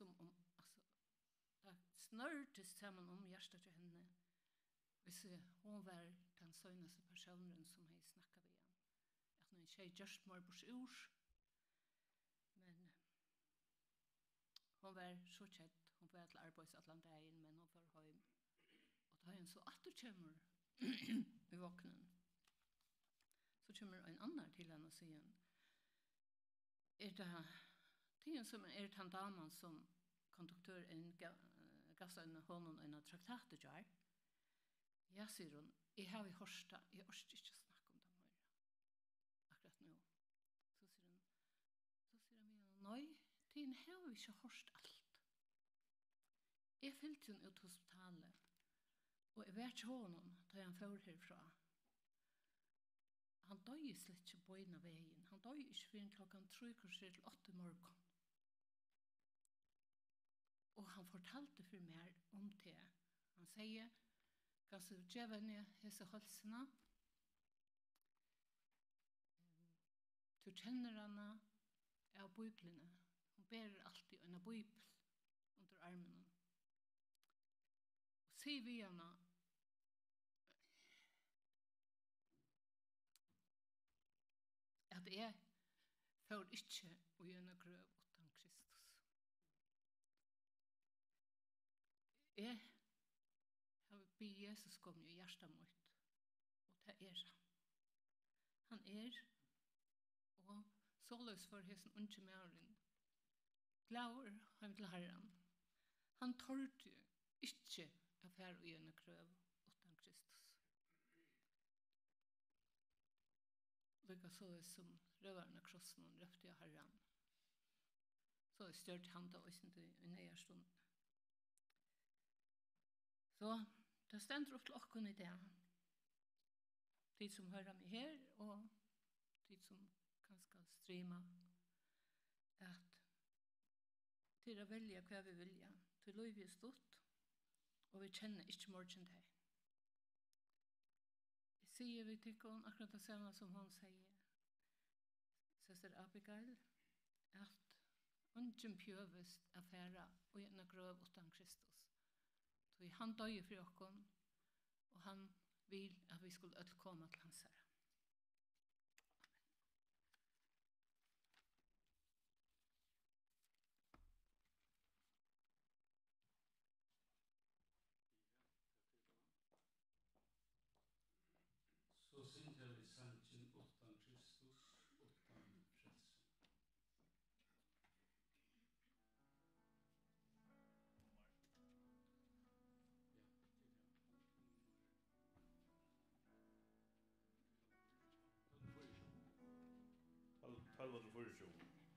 som om, altså, det snørtes sammen hjärtat til henne, hvis hon var den søgnaste personen som jeg snakket ved han. At hun ikke gjørst mer bors ur, men hon var så kjett, hon var til arbeids Atlanteien, men hon var hjem. Og da hun så atter kommer i våknen, så kommer en annan til henne og sier, det som den damen som konduktøren gav honom en traktat gjør, ja, sier hun, jeg har vi hørst det, jeg orker ikke snakke om det mer. Akkurat nå. Så sier han med henne, nei, tiden har vi ikke hørst alt. Jeg fylte henne ut til hospitalet, og jeg vet ikke honom da han får herfra. Han døg slett ikke på en av veien. Han døg ikke før klokken 7:45 morgen. Og han fortalte for meg om det. Han sier, kanskje djevene hese halsene, du kjenner henne av biblene. Hun bærer alltid en bibel under armen. Og sier vi henne, at jeg får ikke å gjøre grøv uten Kristus. Jeg har bedt Jesus komme i hjertet mitt, og det han. Han og såløs for hessen unge mæren, glaver han til Herren. Han tørte ikke å fære å gjøre grøv uten Kristus. Lika så som røveren av krossen og røpte av Herren. Så størt han da også i nøye stund. Så det stender opp til åkken i det. De som hører meg her, og de som kanskje streamer, at til å velge hva vi vilja, til lov vi stått, og vi kjenner ikke morgen til. Jeg sier vi til henne akkurat det samme som hun sier, søster Abigail, at ungen pjøvest affæra og gjerne grøv uten Kristus. Så han døg for oss, og han vil at vi skulle komme til hans herre. Så synger vi sangen utan Kristus, utan frelse. Talvande förrsjön.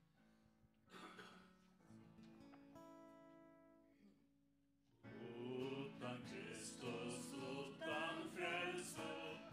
Utan Kristus, utan frelse,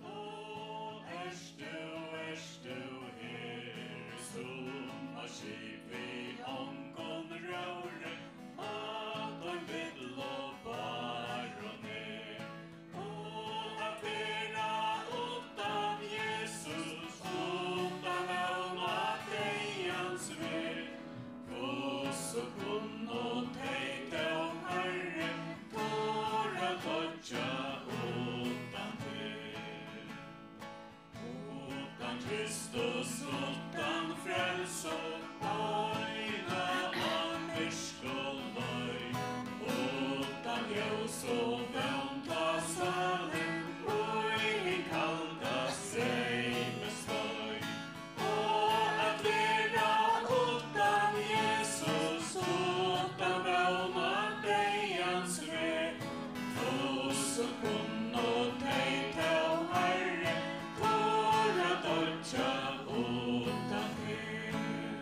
du her som har skip vi ångon røre, at han vil og barone. Og at vera utan Jesus, utan vevn at eians vil, så kunne teite om Herre, tåra dodja utan til. Utan Kristus, utan frelse, øyne an virkeløy, utan ljus og vevn ta salen, og i kalda seg med støy. Og at vera utan Jesus, utan vevn at eians ved, så kunne teite av Herre, tåra dodja utan til.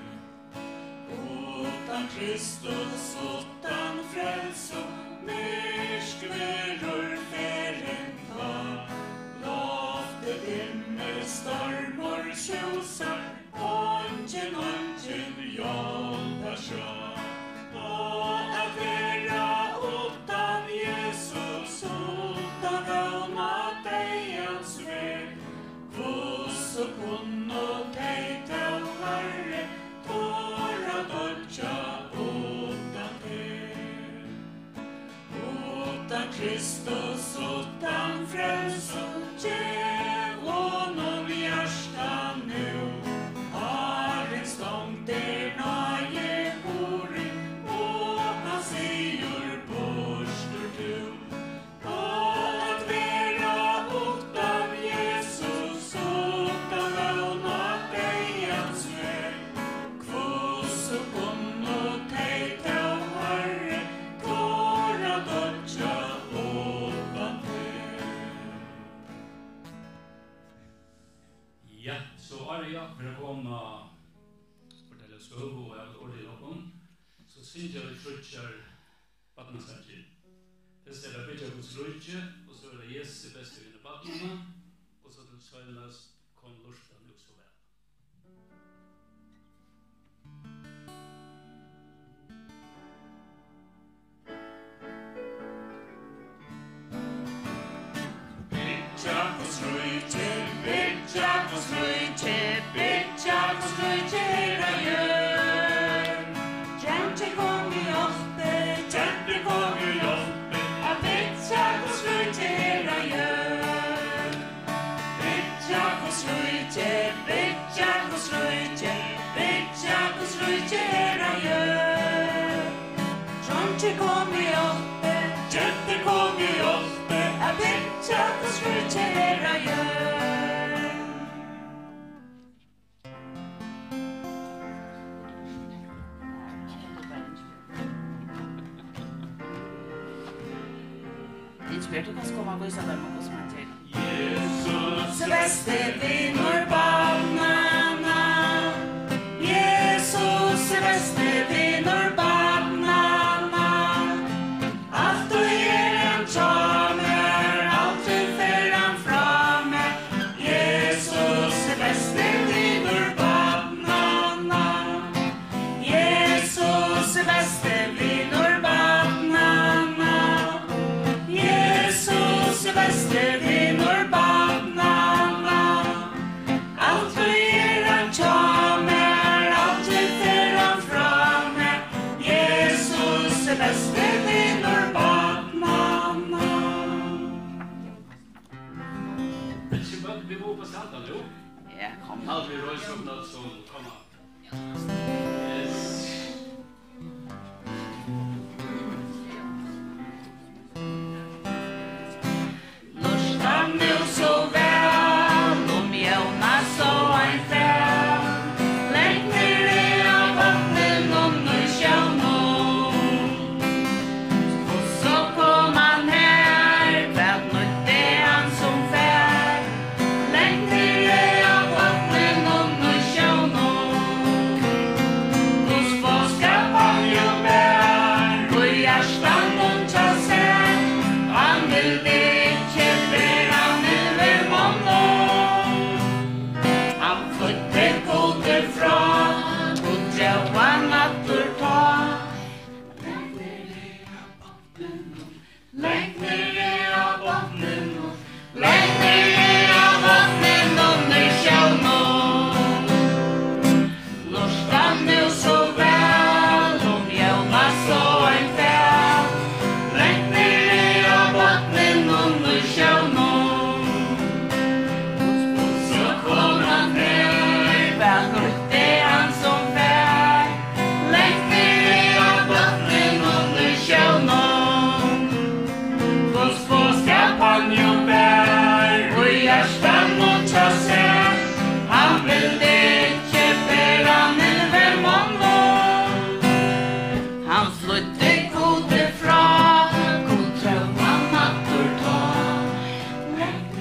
Utan Kristus, utan frelse, myrsk verur ferien ta. Lofte himmel stormor tjusar, ungen hjelper sjå. Og at vera utan Jesus, utan vevn at eians ved, så kunne teite av Herre, tåra dodja utan til. utan Kristus, utan frälse, ge honom hjärta nu. Har en stång där nöje bori, och han säger borstur du. Att vara utan Jesus, utan låna dig hans väg. Kvoss och kom och tejta och herre, klara dödja utan dig. Ja, så är jag för att komma fortälla söv och jag ordentlig någon. Så syns jag vi trutjar vattnansarkir. Det ställer bygga Guds rydje, och så är det Jesus bästa vinner vattnarna, och så till söndags kom lusta nu så väl. Bygga Guds rydje, bygga Guds rydje, bygga Guds rydje hela jord. Jämte kom i hjälpe, jämte kom i hjälpe, att bygga Guds rydje hela jord. Bygga Guds rydje, bygga Guds rydje, bygga Guds rydje hela jord. Jämte kom i hjälpe, jämte kom i hjälpe, att bygga Guds rydje hela jord. Inspirert, du kan komma och visa dem vad som är till. Jesus bäste vinner barnarna. Jesus bäste vinner barnarna. Allt och en kommer, alltid för han framme. Jesus bäste vinner barnarna. Jesus bäste vinner barnarna. Jesus bäste vinner barnarna. Allt för han kommer, alltid för han framme. Jesus bäste vinner barnarna. Vi går på saltan nu. Ja, kom. Allt vi röjs upp något som kommer. Yes. Lusta nu så väl, om Jonas och en fäll. Lägg ner det av vatten om nu känn nog. Och så kom han här, kväll nytt är han som fär. Lägg ner det av vatten om nu känn nog. Hos påskap han ju bär, och i hjärtan hon tar sig. Han vill det. Han flytte koder fra, og drøva natter ta. Legg ner det av bottnen, legg ner det av bottnen under sjøvn. Lusta nu så väl, om Jonas og en fäll. Legg ner det av bottnen under sjøvn. Han vill det inte bära nu väl många. Han flytte koder fra, kodröva natter ta. Lägg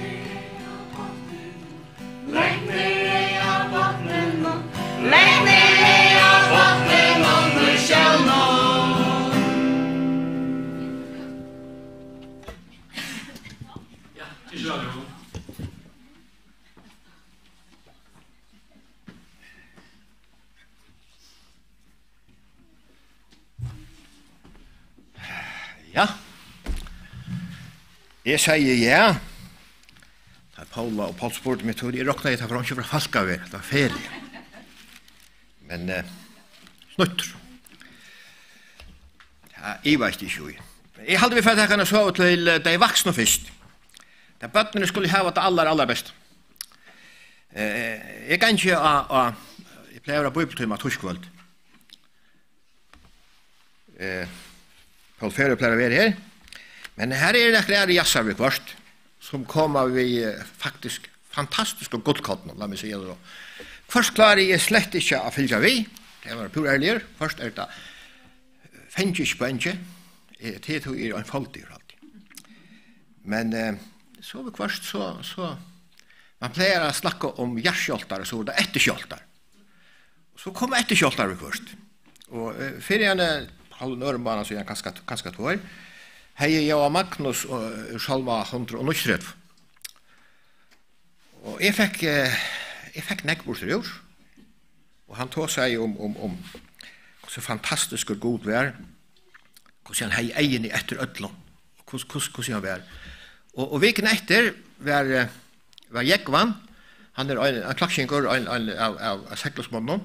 ner det av bottnen, lägg ner det av bottnen under sjøvn. Ja, det kör vi. Ja. Jeg sier ja. Da Paula og Paul spurte meg til, jeg råkna jeg til for han ikke fra Falkavær, det var ferie. Men snutter. Ja, jeg vet ikke jo. Jeg halde vi for at jeg kan sove til de voksne først. De bøttene skulle ha det aller best. Jeg kan ikke jeg pleier å bibeltime torskvöld. Paul Ferre pleier å være her. Men her det jassar vi kvart, som kommer vi faktisk fantastisk og godt kalt nå, la meg si det da. Først klarer jeg slett ikke å fylge vi, det var pur ærligere. Først det fengisk på enge, det en foldig alltid. Men så vi kvart så man pleier å snakke om hjerskjoltar, så det etterskjoltar. Så kom etterskjoltar vi kvart. Og for gjerne halv Nørenbanen så er jeg ganske tår. Hei, jeg og Magnus og Salma 130. Og jeg fikk nekborster i år. Og han tog seg om hvordan fantastisk og god vær, hvordan han hei egen i etter ødlån, hvordan han vær. Og viken etter var Jekvann, han en klakkinger av seklosmånden,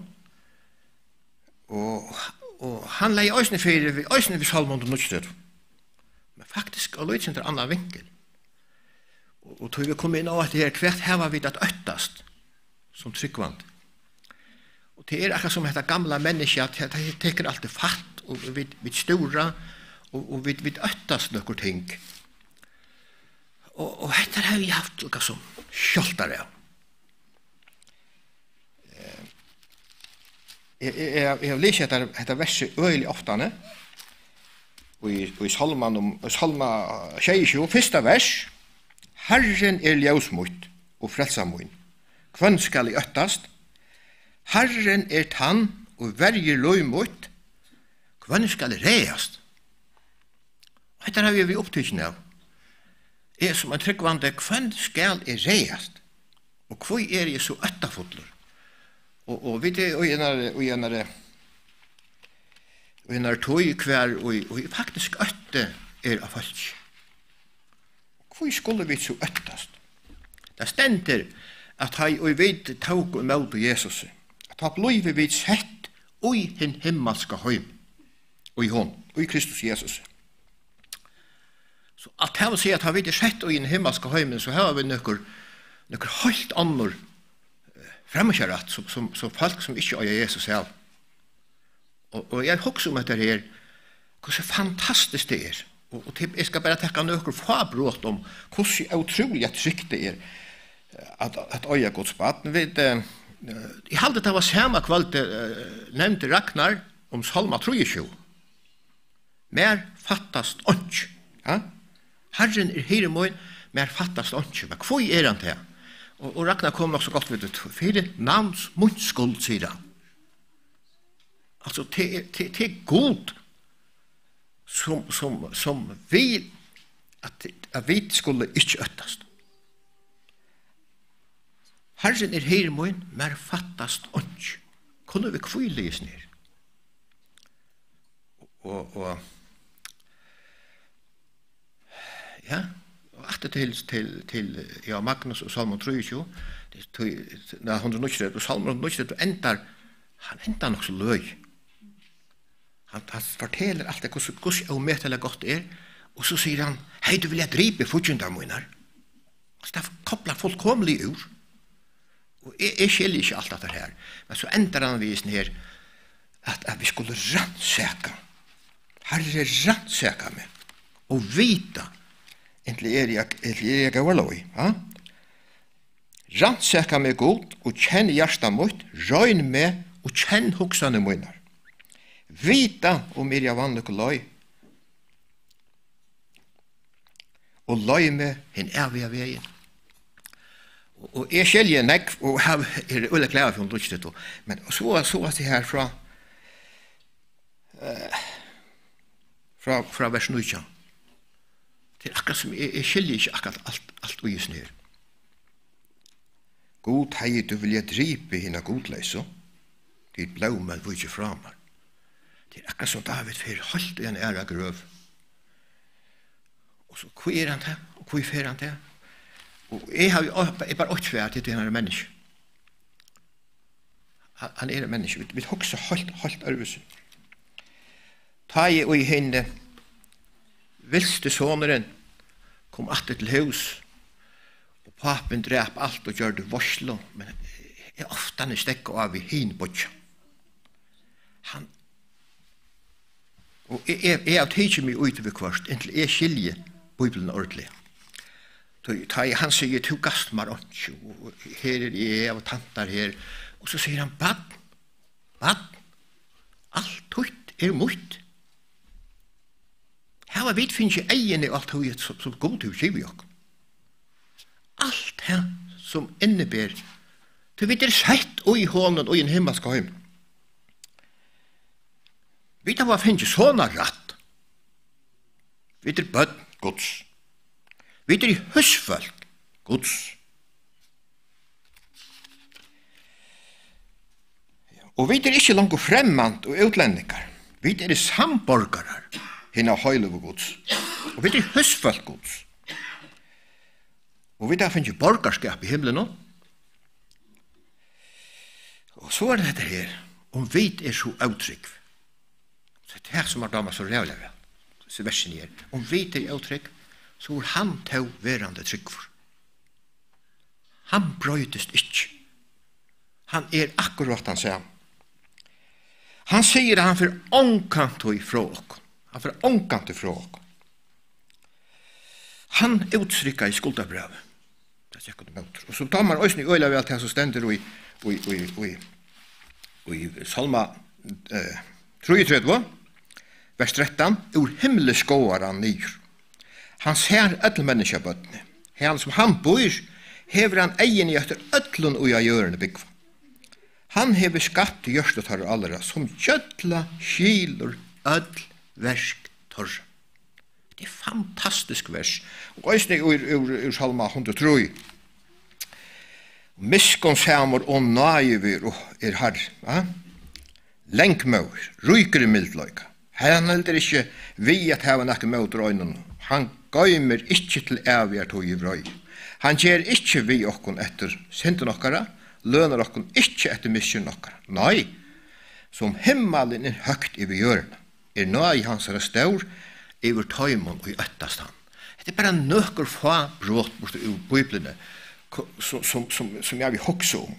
og han lei øysene for Salma 130. Men faktisk og løyt sin til annan vinkel. Og tog vi kom inn av at det hvert her var vi at øttast som tryggvand. Og det akkurat som dette gamla menneske at det teker alltid fatt og vi stora og vi øttast nokkur ting. Og dette har vi haft lukka som skjoltare av. Jeg har lyst dette verset øyelig oftane i Salma 22, fyrsta vers. Herren ljøsmut og frelsamun. Hvem skal I øttast? Herren tann og verger løymut. Hvem skal reast? Dette har vi opptykning av. Som en tryggvande, hvem skal reast? Og hvor jeg så øttafotler? Og vi det, og en tog hver, og faktisk øtte av folk. Hvor skulle vi så øttast? Det stender at og vi tog imot Jesus. At ha blivit vi sett i hin himmelska høym, og i hon, og i Kristus Jesus. Så at jeg vil si at har vi sett i hin himmelska høymen, så har vi nøkker helt andre fremmedkjæret, som folk som ikke er Jesus selv. Og jeg husker om dette her, hvordan fantastisk det og jeg skal bare tenke noen fabrått om hvordan utrolig trygt det at øye Guds barn. Jeg hadde det var samme kveld nevnte Ragnar om Salma 23. Mer fattast ånds. Ja? Herren her i morgen, mer fattast ånds. Men hvor han til? Og Ragnar kom nok så godt ved det. For navns munnskuld, sier han. Altså, til god som vi at vi skulle ikke øttast. Herren her i morgen, mer fattast ånds. Kunne vi kvilles ned? Og ja, og etter til ja, Magnus og Salmon 23, når 100 og Salmon 100 han endar nok så løy. Han forteller alt det hvordan omettelig godt og så sier han, hei, du vil jeg dripe fortjendar munar. Det kopplar fullkomlig ur. Og jeg skiljer ikke alt dette her. Men så endar han visen her at vi skulle rannsaka. Herre rannsaka meg. Og vita inntil jeg var lov. Rannsaka meg god og kjenn hjersta mot, røyn meg og kjenn hoksane munar. Vita om jeg vanlig løy. Og løy med en evig veien. Og jeg skjelger nekk, og jeg øyelig glad for en lukkstøtt. Men så var det her fra vers 9. Det akkurat som jeg skjelger ikke akkurat alt uges ned. God hei, du vil jeg dripe henne godleise, ditt blåmel vil ikke framar. Det akkurat som David fyrir holdt i en æra grøv. Og så hvor han til, og hvor fer han til? Og jeg har jo bare åttvær til denne menneske. Han en menneske. Vi hoksa holdt ørvesen. Ta jeg og i henne vilste soneren kom atter til hus, og papen drep alt og gjør det varslo, men jeg ofte han stekket av i hin bodja. Han, og jeg har tidsi meg ut ved kvart, inntil jeg skilje Bibelen ordentlig. Han sier, tu gast mar åndsjo, og her jeg, og tantar her, og så sier han, bad, alt tutt mutt. Her var vi finnes ikke egen i alt høyet som god til å skrive jokk. Alt her som inneber, til vi sett og i hånden og i en himmelsk heim. Vi var finnes sånne ratt. Vi bøtt Guds. Vi i husfolk Guds. Og vi ikke langt fremmant og utlendingar. Vi samborgarar hinna høylov Guds. Og vi husfolk Guds. Og vi finnes borgarskap i himmelen nå. Og så dette her, om vi så avtrykk. Så det her som damer så rævlig vel. Så versen her. Om vi avtrykk, så han til verande tryggfor. Han brøytest ikke. Han akkurat han sier. Han sier at han får ångkant ifra oss. Han får ångkant ifra oss. Han uttrykker i skuldabrevet. Det er ikke noe. Og så tar man også i øyla vel til som stender i Salma 33, vers 13, ur himmelskåar han nyr. Han ser alle menneskebøttene. Han som han bor, hever han egen i etter ødlen og jeg gjør en byggva. Han hever skatt i gjørstetar allra, som kjøtla, skilur, ødl, versk, torr. Det fantastisk vers. Og æsne ur Salma 103. Miskon samur og naivir og herr. Lenkmør, ryker i mildløyka. Han heldur ikke vi at hava nakke møter øynene. Han gøymer ikke til evig tog i vrøy. Han gjer ikke vi okkon etter synden okkara, løner okkon ikke etter misjon okkara. Nei, som himmelen høgt i hjørne, nøy hans staur, iver tøymon og i øttast han. Det bare nøkker få brått bort ur Bibelene som jeg vil hokse om.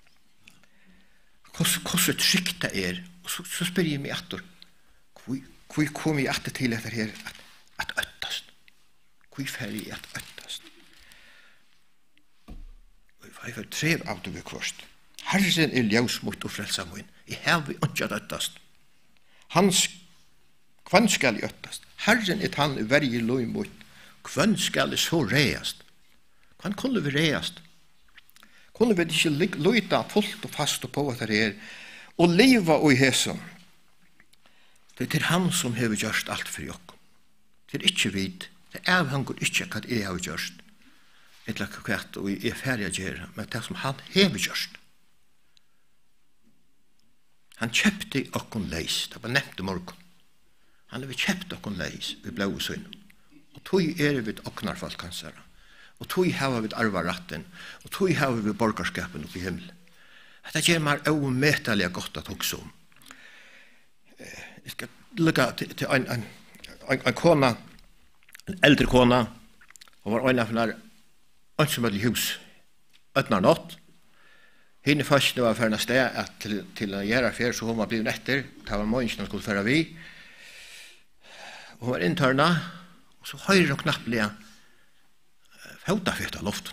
Hvordan trygt det og så spør jeg meg etter, hvor kom jeg etter til etter her at øttast? Hvor ferdig jeg at øttast? Jeg får 3 av det ved kvørst. Herren ljøs mot og frelsa min. Jeg har vi ikke at øttast. Hans kvann skal jeg øttast. Herren han verje loj mot. Kvann skal jeg så reast. Kvann kunne vi reast. Kunne vi ikke løyta fullt og fast og på at det er. Og leva og i hesen. Det er han som har gjort alt for jokk. Det er ikke vid. Det er han går ikke hva jeg har gjort. Eller hva og jeg er ferdig å gjøre. Men det som han har gjort. Han kjøpte okkon leis. Det var nevnt i morgen. Han har kjøpt okkon leis. Vi ble hos henne. Og tog vi okknarfalt kansere. Og tog har vi arvaratten. Og tog har vi borgerskapen oppe i himmelen. Det gjør meg omettelig godt at hokse om. Jeg skal lykke til en kona, en eldre kona, og var en av henne ønsomødelig hus, 18 natt. Henne først var ferdig sted til å gjøre fer, så hun var blevet etter, det var måneden skulle føre vi. Hun var inntørna, og så høyre og knapplige fotafett av luften.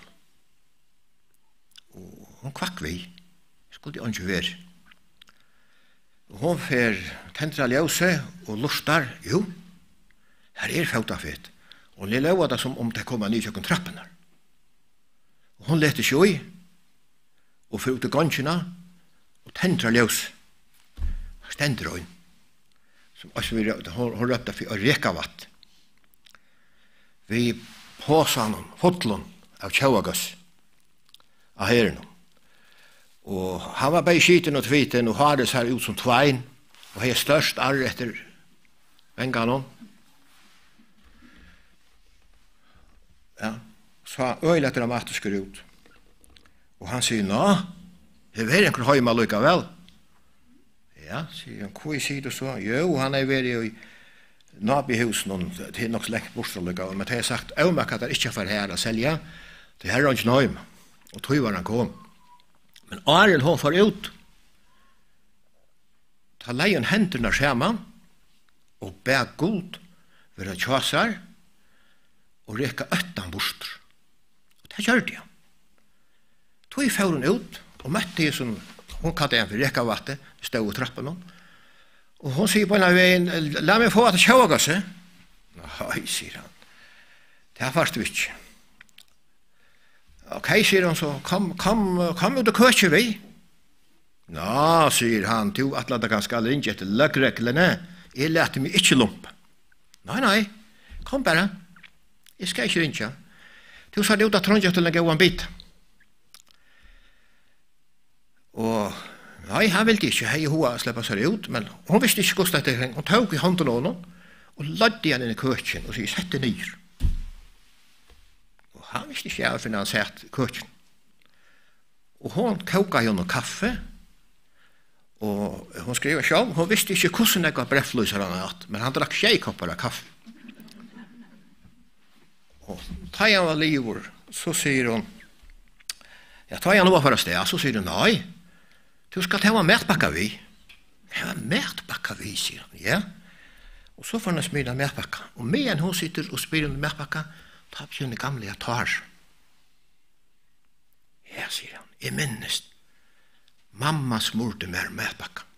Og hun kvakk vi, skulle de ikke være. Hon fer tentra ljøse og lustar, jo, her fotafett. Og det lova det som om det kommer ny kjøkken trappene. Og hon lette sjøy, og fer ut i gansjena, og tentra ljøse. Stender hun. Som også hun røpte for å reka vatt. Vi påsan fotlån av tjauagas av herren. Og han var bare skiten og tviten og hades her ut som tvein og har størst arr etter venganon. Ja, så øyla dramatisk ut. Og han sier, nå, det er enkel høyma lukka vel. Ja, sier han, hva sier du så? Jo, han vært i nabihus någon till något släkt borstrollega men det har sagt avmak att det inte för här att sälja det här är inte nöjm och tog var han kom men Ariel hon får ut ta lejon händerna skärman och bär guld för att tjasar och reka öttan bostr och det gör det tog får hon ut och mötte det som hon kallade en för reka vatten stod i trappan och hon säger på en vägen, låt mig få att tjåga sig. Nej, säger han. Det är först inte. Okej, säger hon så, kom ut och kötje vi. Nå, säger han, du att lade ganska ringe efter lögreglene. Jag lät mig inte lumpa. Nej, kom bara. Jag ska inte ringe. Du sa det ut att trånge till en gåan bit. Og nei, han ville ikke hei hoa släppa seg ut, men hon visste ikke hvordan det er. Hun tog i hånden av honom, og ladde han inn i køkken, og sier, sett det nyr. Og han visste ikke jeg, for han sett køkken. Og hon koka i honom kaffe, og hon skrev selv, hon visste ikke hvordan jeg var breffløser han hatt, men han drakk tjeikopper av kaffe. Og ta han var livor, så sier hon, ja, ta han over for å sted, så sier hun, nei, du skal ta en mætbakka vi. Ja, mætbakka vi, sier han. Ja. Og så får han smida mætbakka. Og medan hun sitter og spyrer om mætbakka, tar på henne gamle tar. Ja, sier han. Jeg minnes. Mamma smurte mer mætbakka.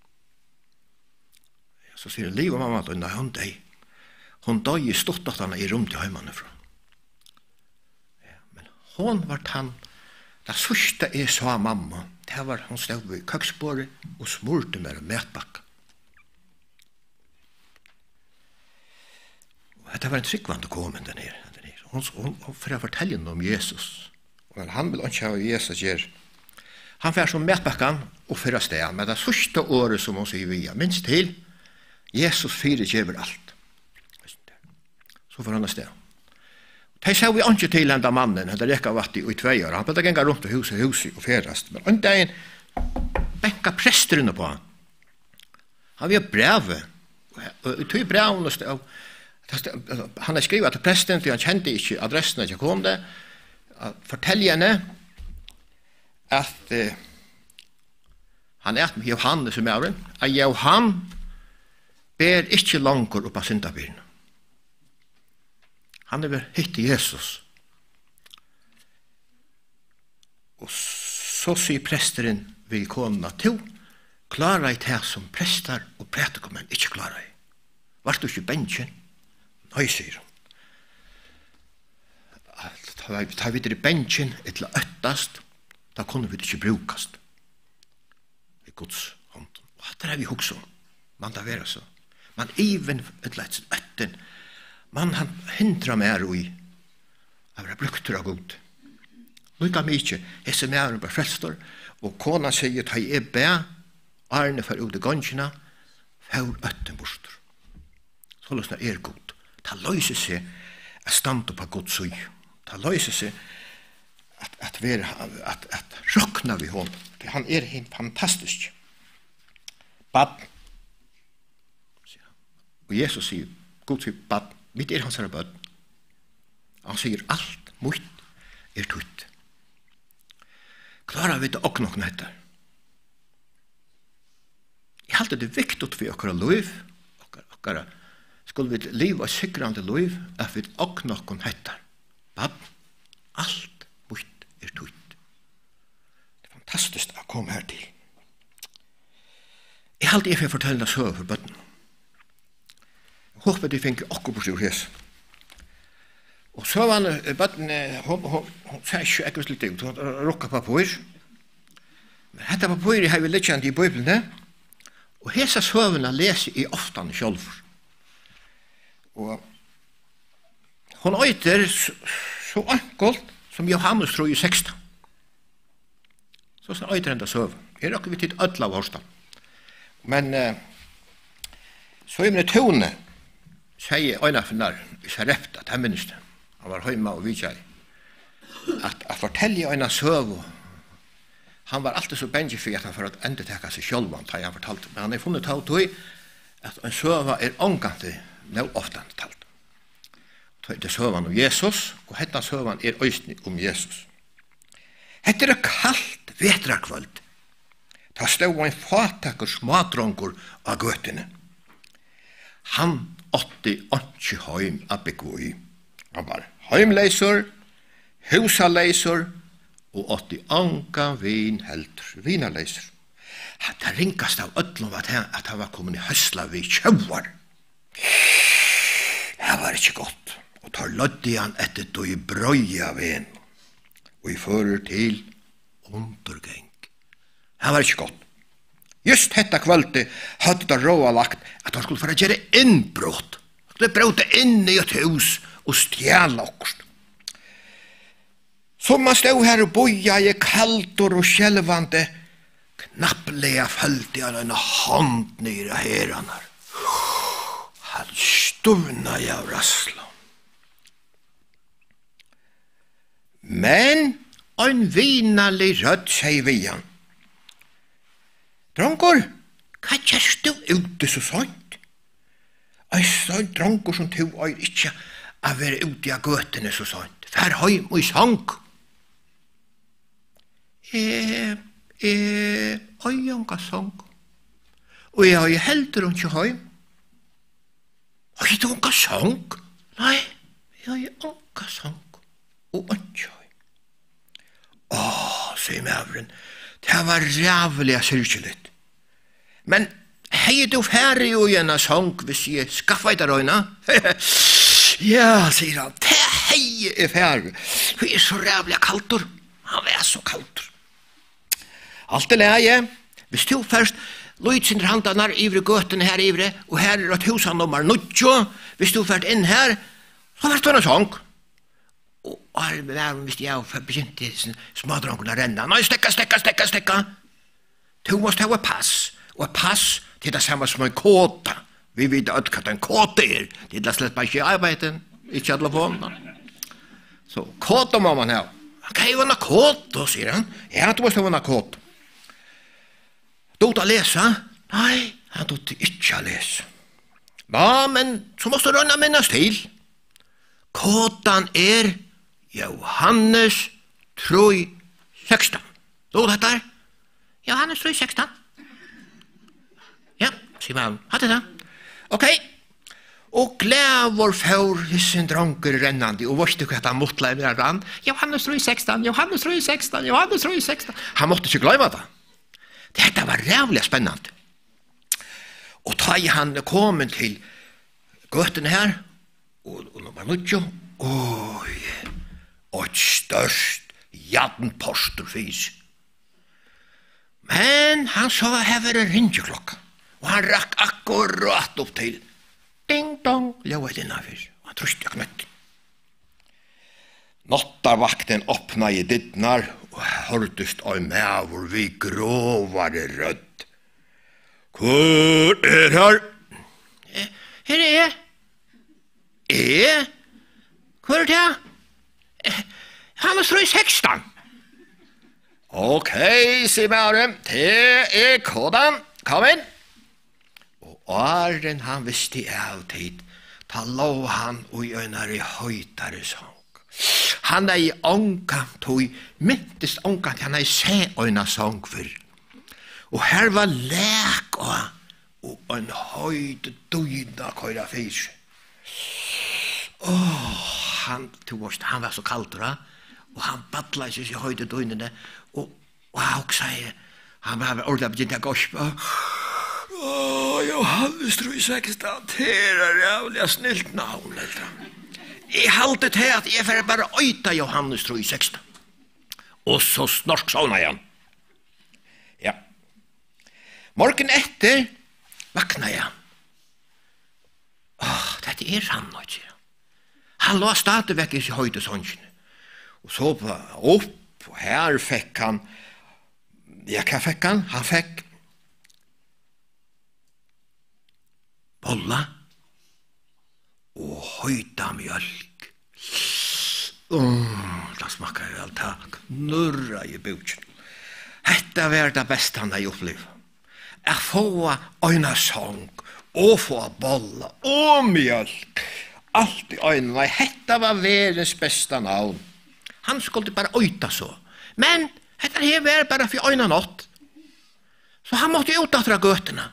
Ja, så sier han, liv og mamma, nei, hun døy. Hun døy i ståttatene i rom til heimene fra. Ja, men hun var tann. Det første jeg sa mamma, det var hun stod i køksbordet og smurte med en mætbakka. Det var en tryggvand å komme den her. Hun for å fortelle noe om Jesus. Og han vil ikke ha Jesus gjør. Han får som mætbakkan og for å sted. Men det første året som hun sier via, minst til, Jesus fyrer gjør alt. Så får han sted. De sa vi ikke til enda mannen, det rekka vatt i 2 år. Han bøtte genga rundt og huset og ferast. Men en dag benka presterne på han. Han vil ha brevet. Og i 2 brevene han har skrivet til presten, for han kjente ikke adressen at jeg kom det. Fortell henne at han med Johannes som er at Johan ber ikke langer opp av syndabyrene. Han har hitt Jesus. Og så sier presteren ved ikonen at du klarer i det som prester og prætikomen ikke klarer i. Var du ikke bensjen? Nei, sier hun. Ta vi til bensjen etter øttast, da kunne vi ikke brukast. I Guds hånd. Og det er vi hoksom. Man da være så. Man even etter øtten. Man han hindrar mer i av det brukter av god. Lika mykje, hese mer på frelstor, og kona sier at jeg be Arne for ut i gansjena, for øtten bostor. Så løsner god. Ta løyser seg at stande på Guds søy. Ta løyser seg at rokna vi hon. Han helt fantastisk. Bad. Og Jesus sier, God sier bad. Mitt hans her bød. Han sier alt mot tutt. Klarer vi det også noen etter? Jeg halte det viktig for okkara liv, skulle vi liv og sikrande liv, at vi også noen etter. Bad, alt mot tutt. Det er fantastisk å komme her til. Jeg halte jeg for fortelle det så for bøtten. Håper de finner akkurat på seg hos. Og så var han, hun sier ikke ekkert litt ut, hun rukket papir. Men dette papiret har vi litt kjent i Bibelen, og hese søvnene leser i ofte selv. Og hun øyter så enkelt som Johannes tror i 16. Så øyter han det søvn. Jeg råkker vi til ødel av Hårstad. Men så er det tone, sier øynefinnar i Sarepta, det minnes det. Han var høyma og vidtjær. At fortelle øyne søv. Han var alltid så benji for at han for å endetekka seg sjølvan, da han fortalte. Men han har funnet av tog at en søva er omgante nå ofte talt. Det søvann om Jesus, og hetta søvann øysni om Jesus. Hetta kaldt vetrakvöld. Ta stod en fatakur smadrongur av gøtene. Han åtti ikke heim a byggu i. Han var heimleisur, husaleisur, og åtti anka vin heldur, vinaleisur. Det ringast av öllum at han var kommet i høsla vid kjauar. Det var ikke godt. Og tar lødde han etter då i brøya vin, og i fører til undergeng. Det var ikke godt. Just detta kvölde hadde det råa lagt at han skulle få gjøre innbrott. Han skulle bråte inn i et hus og stjæla okkurst. Så man stod her og boja i kaltor og skjelvande, knapplega følte han en hånd nere heranar. Han stuvna i av rassla. Men ein vinalig rødt seg vi han. Drongur, hva kjærst du ute så sånt? Ein sånn drongur som tog er ikke a være ute av gøtene så sånt. Fær heim og i sang. Øyanka sang. Og jeg har heldur hun ikke heim. Oi, du unka sang? Nei, jeg har unka sang. Og ikke heim. Sier mævren, det var rævlig syrkjelig. Men hei du færre jo igjen av sang hvis jeg skaffa i der øyna? Ja, sier han, det hei færre. Vi så rævlig kaltor. Han var så kaltor. Alt leie. Hvis du først løyt sin handanar ivre gøten her ivre, og her et husan nummer 90, hvis du først inn her, så var det en sang. Og hvis jeg begynte smadrongen å renne, nei, stekka. Du måste ha et pass, og et pass til det samme som en kåta. Vi vet at hva en kåta det er slett bare ikke i arbeidet, ikke alle på hånden. Så kåta må man ha. Hva er en kåta, sier han. Ja, du måste ha en kåta. Du da lese? Nei, han du ikke lese. Ja, men så måste du rønne minnes til. Kåtan Johannes 3:16. Du dette er? Johannes 3:16. Ja, sier man. Hadde det. Ok. Og glævor for hissen dronker rennande, og vorste hva han måtte leve med han. Johannes 3:16, Johannes 3:16, Johannes 3:16. Han måtte ikke glemme det. Dette var rævlig spennende. Og da han kom til gøtene her, og nummer 90, og et størst jaddenposter fys. Men han så her var en ringeklokka, og han rakk akkurat opp til ding dong, ljóa innafyr, og han trøst jeg knøtt. Nottarvakten åpna i dittnar, og hørtust av mævor vi grovare rødd. Hvor her? Her jeg. Hvor det? Han var 3:16. Ok, sier mævren, det kodan, kom inn. Og åren han visste av tid, ta lov han og i høytare sang. Han i ångkant, og myntest ångkant, han i se øyna sang for. Og her var lek og en høyde døyna køyra fyr. Han var så kalt, og han battla seg i høyde døynene, og han sier, han var ordentlig begynt å gospe. Johannes 3:16, det rævlig snilt navn, Jeg halte til at jeg får bare øyta Johannes 3:16. Og så snorsk sånn igjen. Ja. Morgen etter vakna jeg. Dette han nå ikke. Han lå stadig vekk i høyde sånnsjene. Og så opp, og her fikk han, hva fikk han? Han fikk bolla og høyda mjölk. Da smakar jeg alt tak. Nurra i bukjen. Hetta var det beste han har opplevd. Jeg få øyna sång og få bolla, og mjölk. Allt i øynene, hetta var verdens besta navn. Han skulle bare øyta så. Men hetta her var bare for øynene nått. Så han måtte ut fra gøtene.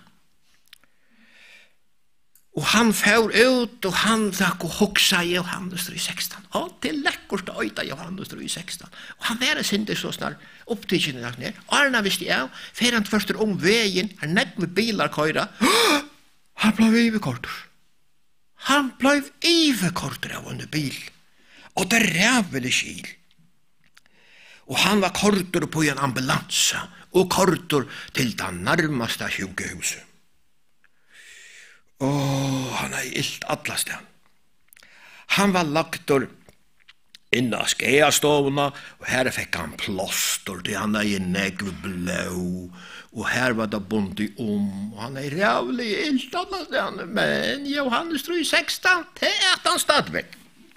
Og han får ut, og han drakk og hoksa i Johannes 3:16. Og til lekkert å øyta Johannes 3:16. Og han var sindig så snart opptidkjene lagt ned. Arna visste jeg, fer han først veien, han nekk med bilar køyra. Han ble ivekortur. Han ble ivekortur av en bil. Og det rævelig skil. Og han var kortur på en ambulansa, og kortur til det nærmeste sjukehuset. Han illt allast han. Han var lagtur inna skeiastovna, og her fikk han plåster til han i negv blå, og her var det bundi og han rævlig illt allast han, men Johannes 3:16, det han stadvekk.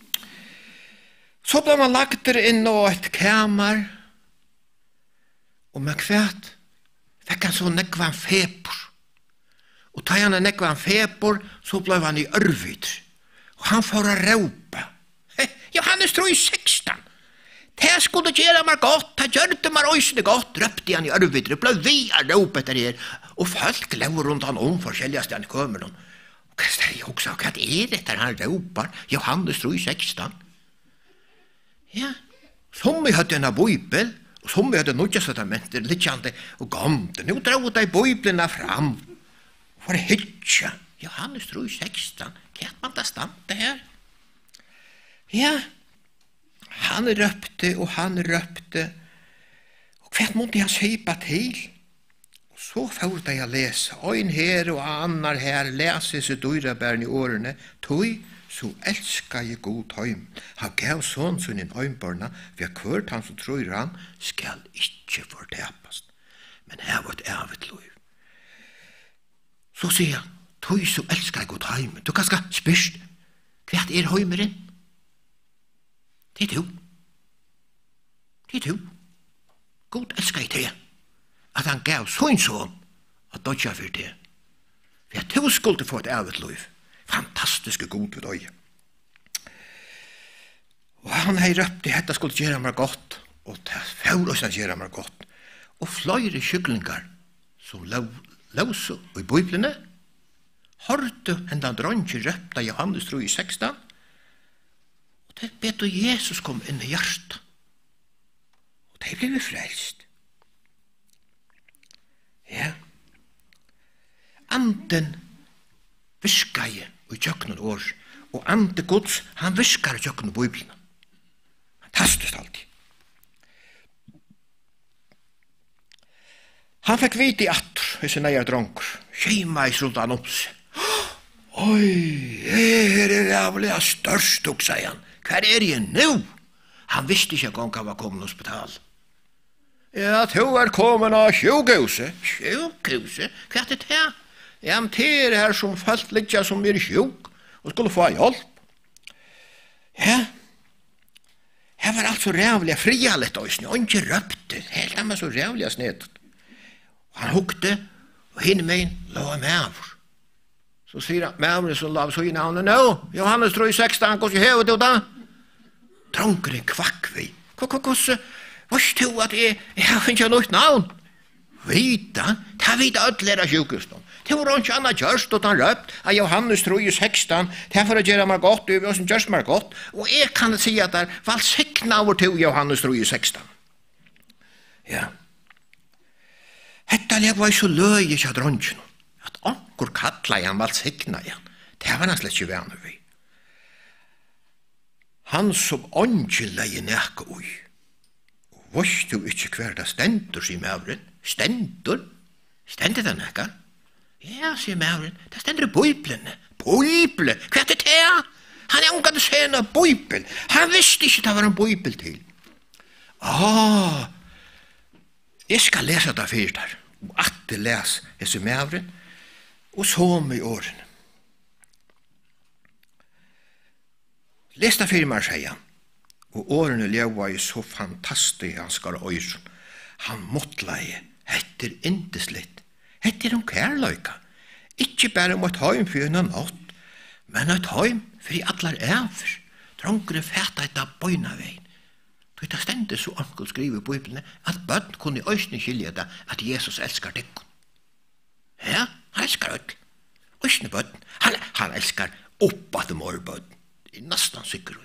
Så ble man lagtur inn og et kamar, og med kvært fikk han så negvan febor. Og ta han nekvan febor, så ble han i ørvid. Og han får å råpa. Johannes 3:16. Det skulle gjøre meg godt, det gjørte meg øysene godt, røpte han i ørvid. Det ble vi å råpa etter her. Og folk lever rundt han forskjellige stedene kommer. Og hva er det også? Hva er dette han råpar? Johannes 3:16. Ja, som vi hadde en bibel, og som vi hadde Nødtestamentet, litt og gamte. Nå drar de bibelene fram. For hitja, Johannes 3:16, hva man da stande her? Ja, han røpte, og hva måtte han sipa til? Og så får de å lese, ein her og annar her, lese seg dyrabæren i årene, tog, så elskar jeg god heim. Han gav sånn sin øynbarna, for hvert han som tror han, skal ikke fortepast. Men her var et evigt liv. Så sier han, tog så elskar jeg god heim. Du kan skal spørst, hva er heimeren? Det er du. Det er du. God elskar jeg til, at han gav sånn sånn, at dødja for det. For at du skulle få et evigt liv. Fantastiske god ved øye. Og han har røpt det, dette skulle gjøre meg godt, og det får oss å gjøre meg godt. Og flere kyklingar som løser i Bibelene, hørte enda dronje røpte Johannes 3:16, og det bedt Jesus kom inn i hjertet. Og det ble vi frelst. Ja. Anden viskar i tjøkkenen år, og ande Guds, han viskar i tjøkkenen Bibelen. Fantastisk alltid. Han fikk vite i atter, i sin eier dronker, kjema i sultan om seg. Oi, her er rævlig størst, sier han. Hva er jeg nå? Han visste ikke engang han var kommet til hospital. Ja, du er kommet av sjukhuset. Sjukhuset? Hva er det her? Ja, men det er her som folk litt som er sjuk, og skulle få hjelp. Ja, her var alt så rævlig fria litt, og ikke røpte. Helt han var så rævlig snedet. Han hukte, og henne med en la med av. Så sier han, med som la så i navnet, nå, Johannes 3:16, hvordan hever du da? Dronkeren kvakk vi. Hvordan, varst du at jeg har ikke noe navn? Vita, det vita ødler sjukhuset. Det var ikke annet gjørst, og han røpt av Johannes 3:16, det er for å gjøre meg godt, og vi også gjørst meg godt, og jeg kan si at det var sikna over til Johannes 3:16. Ja. Hetta lev var så løy ikke av dronjen, at anker kalla han var sikna igjen. Det var han slett ikke vane vi. Han som åndsje leie nekka ui. Og varst du ikke hver det stendur, sier mævren. Stendur? Stendur det nekka? Ja, sier mævren, det stendur i Bibelen. Bibelen? Hva er det til? Han er unga til å se noe Bibel. Han visste ikke det var en Bibel til. Jeg skal lese det først her. Og at det les hese mævren. Og så med årene. Les det fyrir meg, sier han. Og årene leva i så fantastisk han skal øyre. Han måttleie. Hette indeslitt. Hette om kærløyka. Ikke bare mot heim for en natt, men et heim for i allar æver. Dronkere fæta etta bøyna veien. Det stendet så onkel skriver i Bibelen at bøtten kunne i øyne skilje det at Jesus elskar deg. Ja, han elskar øyne. Øyne bøtten. Han elskar oppa til morbøtten. Det er nesten sikker.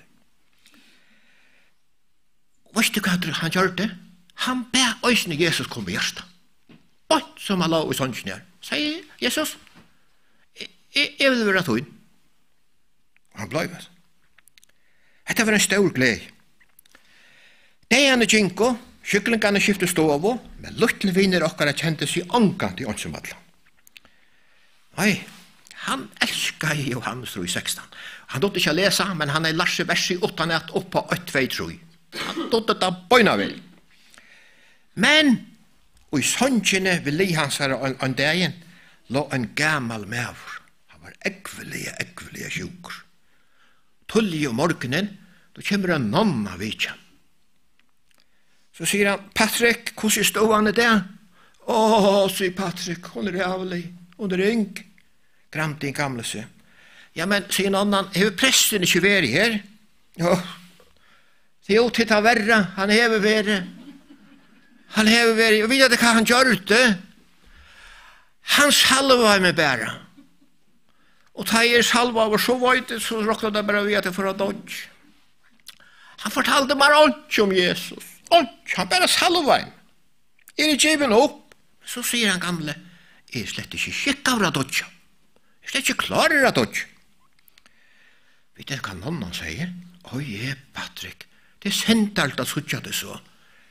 Vet du hva han gjør det? Han ber øyne Jesus komme i hjertet. Bøtt som han la i sånn her. Sier Jesus, jeg vil være tøyn. Han ble med. Dette var en stor glede. Deiane Jinko, kyklingane skifte stovo, men luttle vinner okkara kjente seg angant i åndsumvalla. Nei, han elskar Johannes 3:16. Han dotte ikke lesa, men han lært seg versi utanat oppa 8:2-3. Han dotte da bøyna vel. Men, og i sånnkjene vil li hans her an dagen, lå en gammal mævur. Han var ekvelige sjukur. Tulli om morgenen, då kommer en nonna vitja. Så sier han, Patrik, hvordan stod han i det? Sier Patrik, hun er rævlig, hun er yng. Gramt din gamle seg. Ja, men, sier noen, hever presten ikke vært her? Ja, det er jo til å verre, han hever vært. Han hever vært, og vet du hva han gjør det? Han salva med bæra. Og ta salva over så vøyde, så råkna det bare vi at det for å dodge. Han fortalte meg ikke om Jesus. Han bare salva en. Det given opp? Så sier han gamle, jeg slett ikke skikk av å dodge. Jeg slett ikke klarer å dodge. Vet du hva noen sier? Patrik, det sendte alt at sutja det så.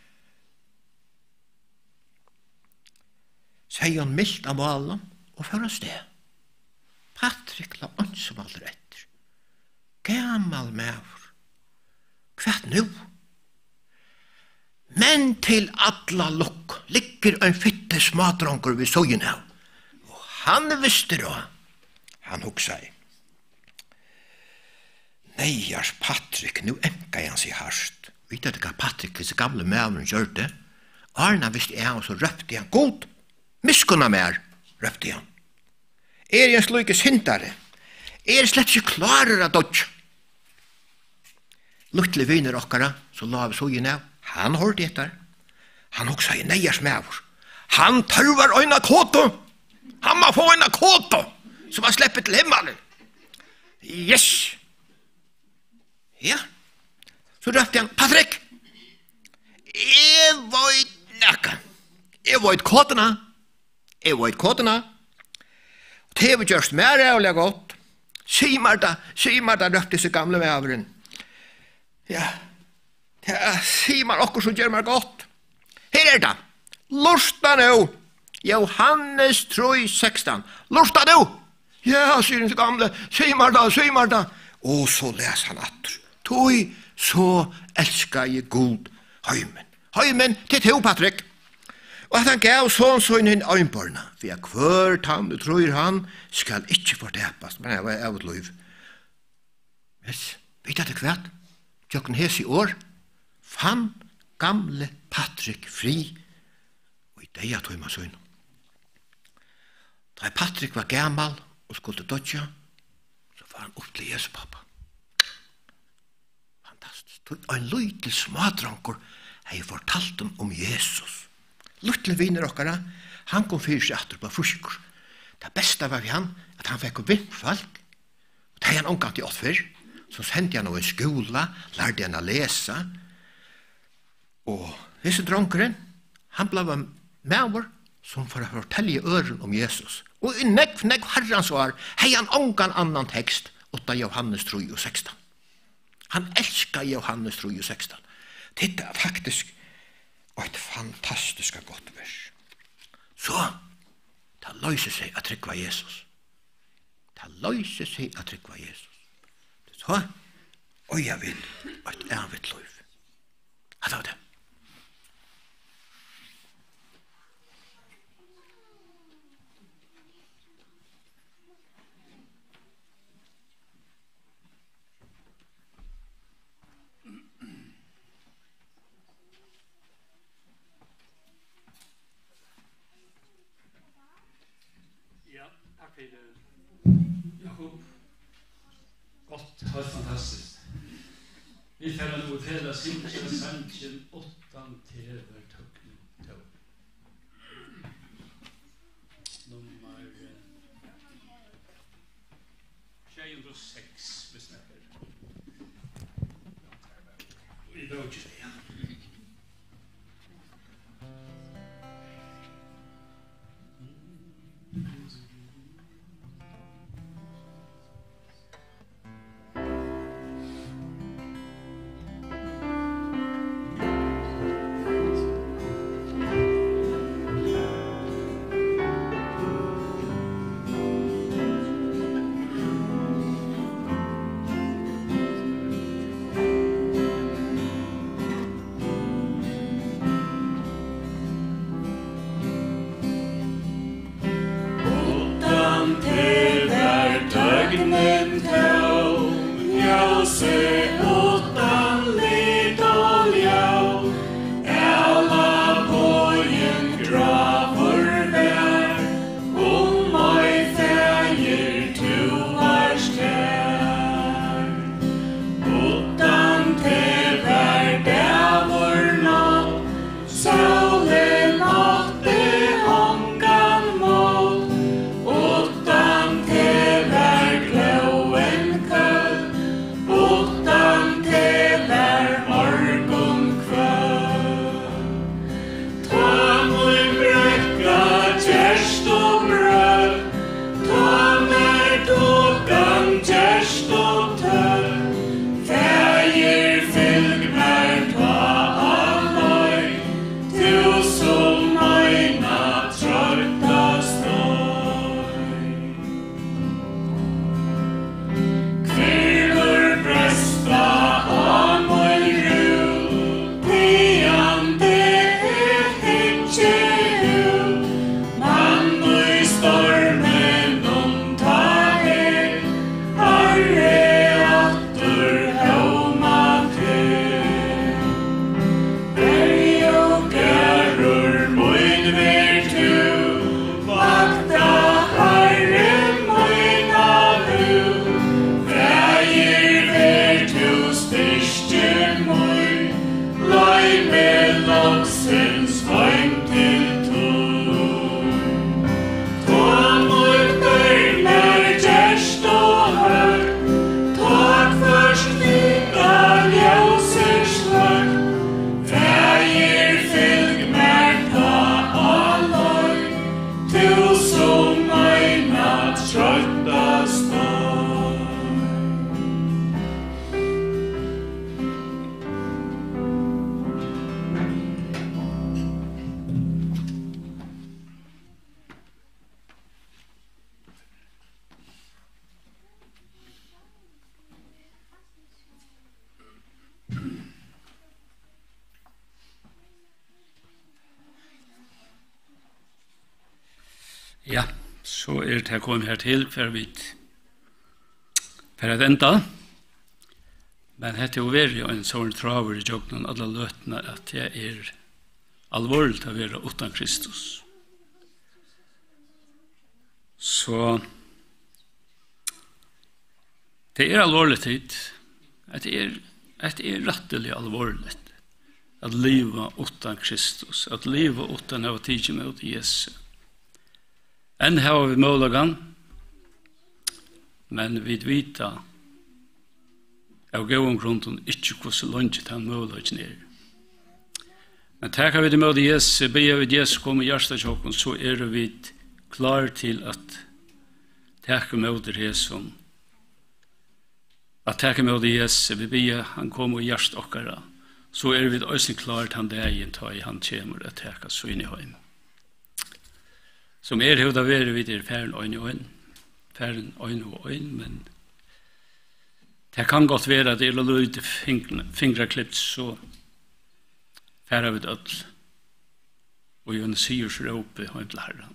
Sier han mildt av malen og fører sted. Patrik la åndsum aldri etter. Gammal mævur. Hva nu? Men til alla lukk ligger en fitte smadronker ved søgen av. Og han visste da. Han hugsa i. Neiars Patrik, nu emka han seg harst. Vet du hva Patrik, hvis gamle mævren gjør det? Arna visste jeg, og så røpte han god. Miskunna mer, røpte han. Jeg slukke syndare. Jeg slett ikke klarer å dodge. Luttle viner okkara, så la vi søgen av. Han hørte etter. Han også i neiers mævur. Han tørvar øyna kåto. Han må få øyna kåto, som han slipper til himmelen. Yes! Ja. Så røpte han, Patrik, jeg veit nekka. Jeg veit kåtona. Det har gjørst mer rævlig godt. Simarda røpte seg gamle mævuren. Ja. Simar okkur som gjør meg godt. Her det. Lursta nu. Johannes 3:16. Lursta nu. Ja, sier den gamle. Simar da. Og så les han atter. Toi, så elskar jeg god heimen. Heimen til to, Patrik. Og at han gav sånn inn øynborna. For jeg kvørt han, og tror han, skal ikke fortepast. Men jeg var av et liv. Yes. Vet du hva? Tjokken hes i år. Fann gamle Patrik fri, og i det tog man søgn. Da Patrik var gammal og skulle dodja, så var han opp til Jesu pappa. Fantastisk. En lydel smadranker har fortalt om Jesus. Lydel viner okkara, han kom fyrir seg atter på frusker. Det beste var for han, at han fikk vinnfalk, og det er han omgant i 8 før, så sendte han noe i skola, lærte han å lese, og disse dronkeren, han ble med som for å fortelle øren om Jesus. Og i nekv herrens år, hei han ångan annan tekst, åtta Johannes 3:16. Han elskar Johannes 3:16. Det er faktisk et fantastisk godt vers. Så, det løser seg at trykva Jesus. Så, og jeg vil et evigt liv. Hva var det? Ja, takk for det. Jakob. Gott, helt fantastiskt. Vi färrar nu till att synka sanchen 8 tever töckning tog. Nummer 6, vi snackar. Vi drar inte det. Ja, så det her kommet her til for at enda. Men det er jo veldig en sånn traver i jobben alle løtene at det alvorligt å være uten Kristus. Så det alvorligt hit, at det rettelig alvorligt at leva uten Kristus, at leva uten å tige mot Jesus. Enn har vi målagan, men vi vita av gåen grunden ikke hvordan langt han målagan Men takkar vi det med Jesus, ber vi Jesus komme i hjertetjokken, så vi klar til at takka med Jesus. At takka med Jesus, vi ber han komme i hjertetjokkara, så vi også klar til han dagen ta i han kommer og takka så inn i heim. Som hoda være vi der færen øyne og øyne, men det kan godt være at det lyd fingerklipt, så færa vi død, og jo en syrs råpe heim til Herren.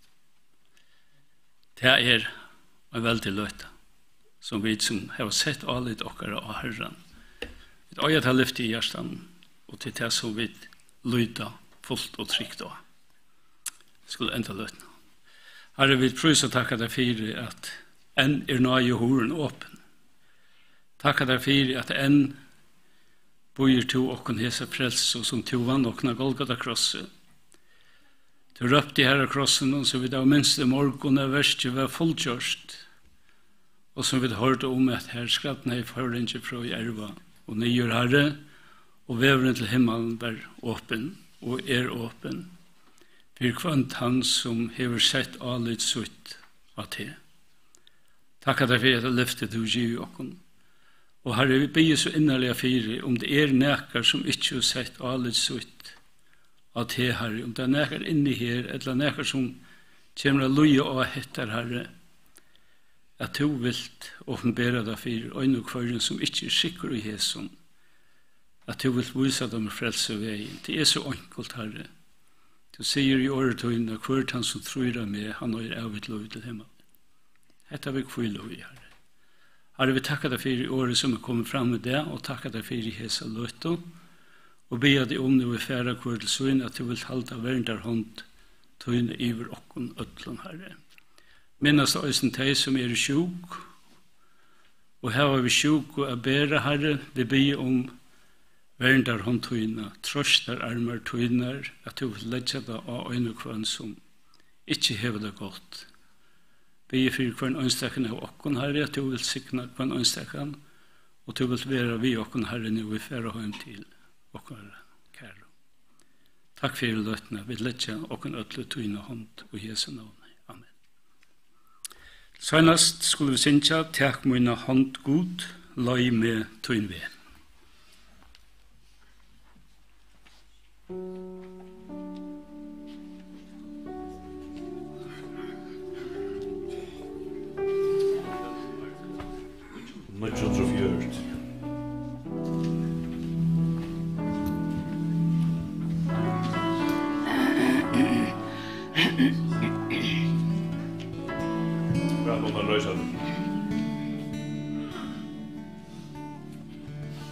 Det en veldig løyta, som vi som har sett alle dere av Herren. Vi øye til lyft i hjertan, og til det som vi lyda fullt og trygt av. Skulle enda løytna. Herre, vi prøys og takka deg for at enn nøye horen åpen. Takk deg for at enn bøyer to okken hese frelse som to vann okken av Golgata krosset. Du røpte i herre krossen så vi da minst i morgen er verst var fullkjørst. Og som vi hørte at her skrattene i forringe fra i erva og nyer herre og veveren til himmelen var åpen og åpen. For kvant han som hever sett alit sutt av te. Takk at jeg for at løftet du giv okken. Og herre, vi bygger så innerlige fire om det nekar som ikke har sett alit sutt av te, herre. Om det nekar inni her, eller nekar som kommer å loje og hetter, herre, at du vilt åpenbære deg for øyne og kvarjen som ikke sikker i hæsson. At du vilt vise dem frelse veien. Det så enkelt, herre. Du sier i åretøyene, hvert han som tror av meg, han har evigt lov til himmel. Hette vi kvile lov i, herre. Herre, vi takker deg for i året som kommet fram med det, og takker deg for i hese løtta, og be deg om når vi færer hvor til søgn, at du vil halda verden hånd, tøyne iver okken øtlån, herre. Minnast øysen teg som sjuk, og her var vi sjuk og bære, herre, vi be om verden hånd tøyne, trøstar armar tøyner, at du vil legge deg av øyne kvann som ikke hever det godt. Be for hver ønstekken av okken, herre, at du vil sikne hver ønstekken, og du vil være vi okken, herre, når vi færer hjem til okken, kære. Takk for løtene, vi legger okken øtle tøyne hånd og Jesu navn. Amen. Senast skulle vi synge, takk mine hånd god, løy med tøyne ved. Much of yours. Bra, man røyser.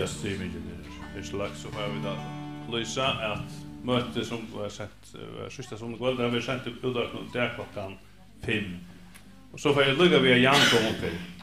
via streamingen där. Slags så har vi då Lisa att möte som var sett sista som går där vi sent ut där klockan 5. Och så får jag lugga via Jan kom upp.